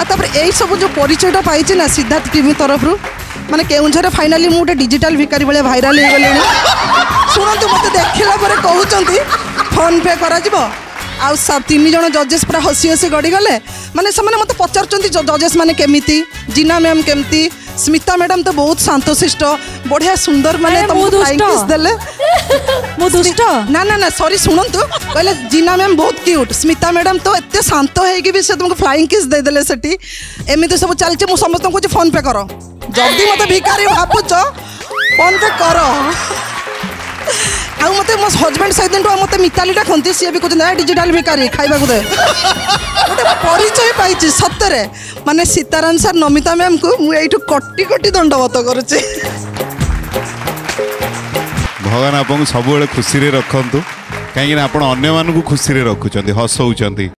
तापर यही सब जो परिचयटा पाई ना सिद्धार्थ टीवी तरफ माने केउझर फाइनाली मु गोटे डिजिटल भिकारी भाई भाइराल हो गले शुणु मत देखला कहते फोन पे करा आउ सब 3 जन जजेस पूरा हसी हसी गड़ी गले माने से मत पचार जजेस माने केमिति जीना मैम केमती स्मिता मैडम तो बहुत शांतशिष्ट बढ़िया सुंदर माने तुमको फ्लाइंग किस देले मो दुष्ट ना ना ना सॉरी सुनंतु कहले जीना मैम बहुत क्यूट स्मिता मैडम तो एते शांत है कि भी से तुमको फ्लाइंग किस दे देले सेठी एमिति सब चलचे मु समस्त को फोन पे करो जल्दी मते भिखारी भाबुच फोन पे करो आउ मते मो हस्बैंड सहित मते मिताली डाकंती सी भी कहते डिजिटल भिखारी खाइबा को दे गोटे परिचय पाई सतरे माने सीताराम सर नमिता मैम को मु एठु कोटी कोटी दंडवत करूची भगवान आपको सब खुशी रे रखंतु कहीं आप अन्य मानू खुशी रे रखुचंती हसौचंती।